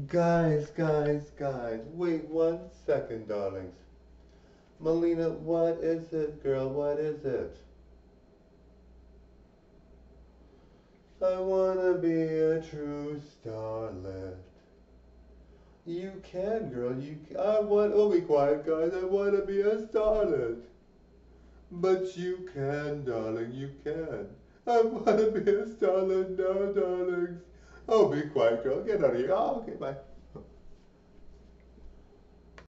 Guys, wait 1 second, darlings. Melina, what is it, girl? What is it? I wanna be a true starlet. You can, girl. I want. Oh, be quiet, guys. I wanna be a starlet. But you can, darling. You can. I wanna be a starlet now, darlings. Oh, be quiet, girl. Get out of here. Oh, okay, bye.